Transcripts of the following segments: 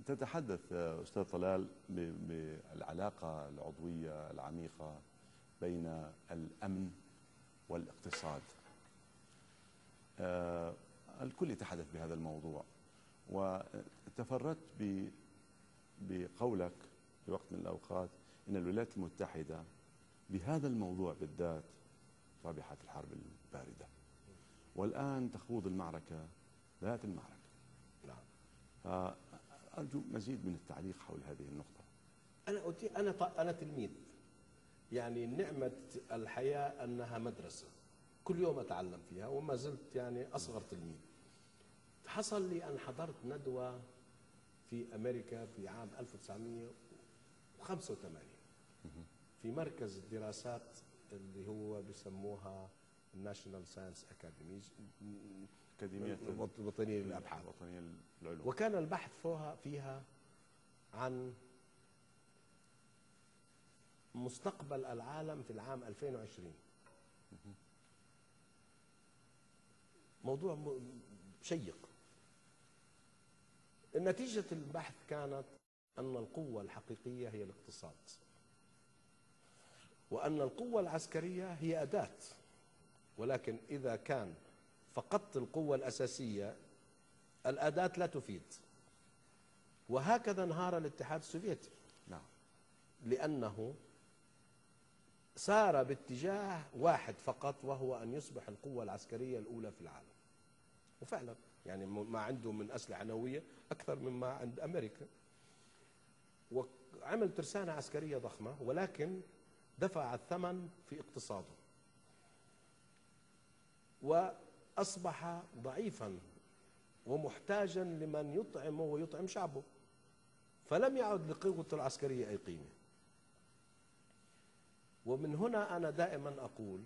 تتحدث أستاذ طلال بالعلاقة العضوية العميقة بين الأمن والاقتصاد. الكل يتحدث بهذا الموضوع، وتفردت بقولك في وقت من الأوقات أن الولايات المتحدة بهذا الموضوع بالذات ربحت الحرب الباردة، والآن تخوض المعركة ذات المعركة. نعم. فأرجو مزيد من التعليق حول هذه النقطة. أنا تلميذ، يعني نعمة الحياة أنها مدرسة كل يوم أتعلم فيها، وما زلت يعني أصغر تلميذ. حصل لي أن حضرت ندوة في أمريكا في عام 1985 في مركز الدراسات اللي هو بيسموها الناشونال ساينس أكاديمي، أكاديمية الوطنية للأبحاث، الوطنية للعلوم. وكان البحث فيها عن مستقبل العالم في العام 2020. موضوع شيق. نتيجة البحث كانت أن القوة الحقيقية هي الاقتصاد، وأن القوة العسكرية هي أداة، ولكن إذا كان فقدت القوة الأساسية الأداة لا تفيد. وهكذا انهار الاتحاد السوفيتي. نعم. لأنه سار باتجاه واحد فقط، وهو أن يصبح القوة العسكرية الأولى في العالم. وفعلا يعني ما عنده من أسلحة نووية أكثر مما عند أمريكا، وعمل ترسانة عسكرية ضخمة، ولكن دفع الثمن في اقتصاده، وأصبح ضعيفا ومحتاجا لمن يطعمه ويطعم شعبه، فلم يعد لقوته العسكرية أي قيمة. ومن هنا أنا دائما أقول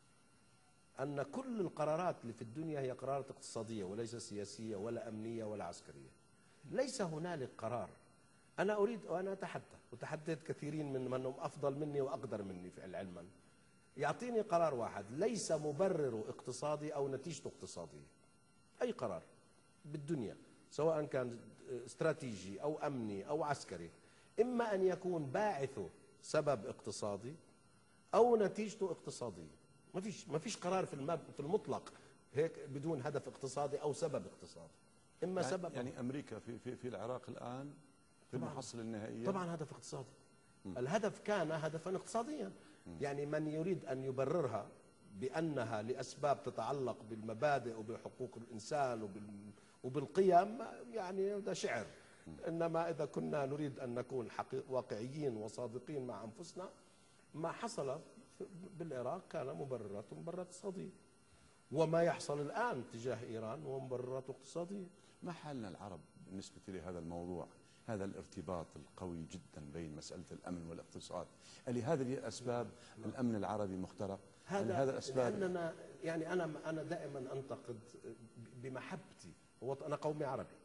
أن كل القرارات اللي في الدنيا هي قرارات اقتصادية وليس سياسية ولا أمنية ولا عسكرية. ليس هنالك قرار. أنا أريد وأنا أتحدى، وتحديت كثيرين منهم أفضل مني وأقدر مني علما، يعطيني قرار واحد ليس مبرره اقتصادي أو نتيجته اقتصادية. أي قرار بالدنيا سواء كان استراتيجي أو أمني أو عسكري، إما أن يكون باعثه سبب اقتصادي أو نتيجته اقتصادية. ما فيش قرار في المطلق هيك بدون هدف اقتصادي أو سبب اقتصادي. إما يعني سبب يعني أمريكا في العراق الآن في المحصلة النهائية طبعا هدف اقتصادي. الهدف كان هدفا اقتصاديا. يعني من يريد أن يبررها بأنها لأسباب تتعلق بالمبادئ وبحقوق الإنسان وبالقيم، يعني هذا شعر. إنما إذا كنا نريد أن نكون واقعيين وصادقين مع أنفسنا، ما حصل بالعراق كان مبررات اقتصادية، وما يحصل الآن تجاه إيران هو مبررات اقتصادية. ما حالنا العرب بالنسبة لهذا الموضوع، هذا الارتباط القوي جدا بين مسألة الأمن والاقتصاد؟ هذه الأسباب الأمن العربي مخترق؟ هذا الأسباب؟ لأننا يعني أنا دائما أنتقد بمحبتي، أنا قومي عربي،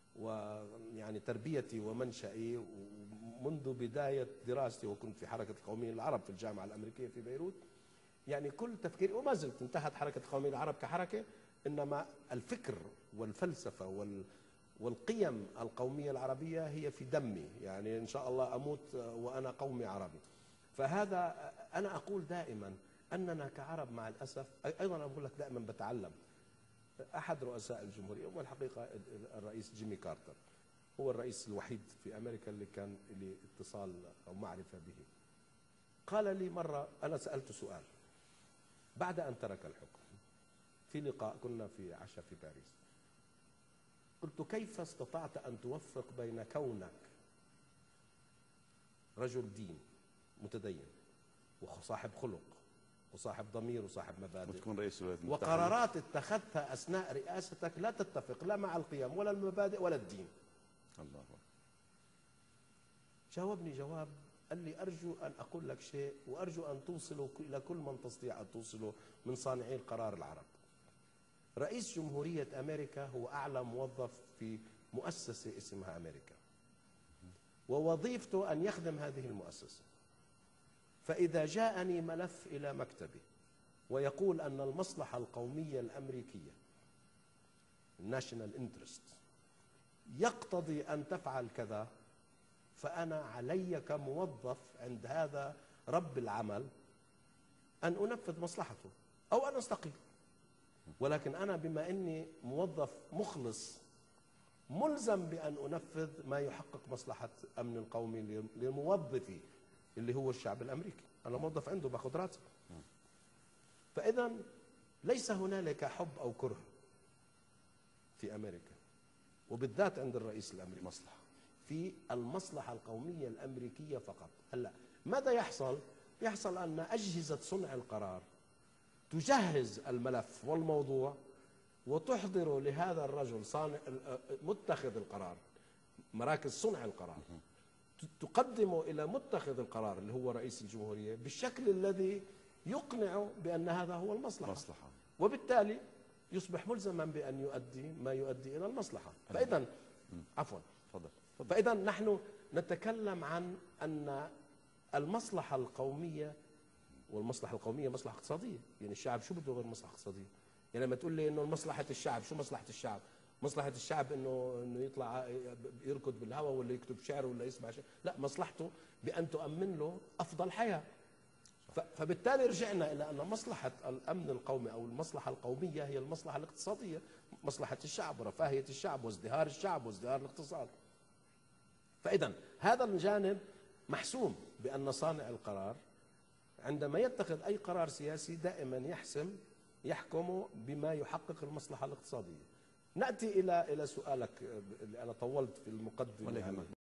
ويعني تربيتي ومنشئي منذ بداية دراستي، وكنت في حركة القوميين العرب في الجامعة الأمريكية في بيروت. يعني كل تفكيري، وما زلت، انتهت حركة القوميين العرب كحركة، إنما الفكر والفلسفة والقيم القومية العربية هي في دمي. يعني إن شاء الله أموت وأنا قومي عربي. فهذا أنا أقول دائما أننا كعرب مع الأسف، أيضا أقول لك دائما بتعلم. أحد رؤساء الجمهورية، والحقيقة الرئيس جيمي كارتر، هو الرئيس الوحيد في أمريكا اللي كان لي اتصال أو معرفة به. قال لي مرة، أنا سألته سؤال بعد أن ترك الحكم في لقاء، كنا في عشاء في باريس. قلت: كيف استطعت أن توفق بين كونك رجل دين متدين وصاحب خلق وصاحب ضمير وصاحب مبادئ، وتكون رئيس الولايات المتحدة، وقرارات اتخذتها أثناء رئاستك لا تتفق لا مع القيم ولا المبادئ ولا الدين؟ الله أكبر. جاوبني جواب، قال لي: أرجو أن أقول لك شيء، وأرجو أن توصله إلى كل من تستطيع أن توصله من صانعي القرار العرب. رئيس جمهورية أمريكا هو أعلى موظف في مؤسسة اسمها أمريكا، ووظيفته أن يخدم هذه المؤسسة. فإذا جاءني ملف إلى مكتبي ويقول أن المصلحة القومية الأمريكية national interest يقتضي أن تفعل كذا، فأنا علي كموظف عند هذا رب العمل أن أنفذ مصلحته أو أن أستقيل. ولكن أنا بما أني موظف مخلص ملزم بأن أنفذ ما يحقق مصلحة أمن القومي لموظفي اللي هو الشعب الأمريكي. أنا موظف عنده باخذ راتب. فإذا ليس هنالك حب أو كره في أمريكا، وبالذات عند الرئيس الأمريكي، مصلحة في المصلحة القومية الأمريكية فقط. هلأ ماذا يحصل؟ يحصل أن أجهزة صنع القرار تجهز الملف والموضوع وتحضر لهذا الرجل صانع متخذ القرار، مراكز صنع القرار تقدمه إلى متخذ القرار اللي هو رئيس الجمهورية بالشكل الذي يقنع بأن هذا هو المصلحة، وبالتالي يصبح ملزما بأن يؤدي ما يؤدي إلى المصلحة. فإذا عفوا فإذا نحن نتكلم عن أن المصلحة القومية، والمصلحة القومية مصلحة اقتصادية. يعني الشعب شو بده غير مصلحة اقتصادية؟ يعني لما تقول لي انه مصلحة الشعب، شو مصلحة الشعب؟ مصلحة الشعب انه يطلع يركض بالهواء ولا يكتب شعر ولا يسمع شعر؟ لا، مصلحته بأن تؤمن له أفضل حياة. فبالتالي رجعنا إلى أن مصلحة الأمن القومي أو المصلحة القومية هي المصلحة الاقتصادية، مصلحة الشعب ورفاهية الشعب وازدهار الشعب وازدهار الاقتصاد. فإذا هذا الجانب محسوم بأن صانع القرار عندما يتخذ أي قرار سياسي دائما يحكم بما يحقق المصلحة الاقتصادية. نأتي إلى سؤالك اللي أنا طولت في المقدمة.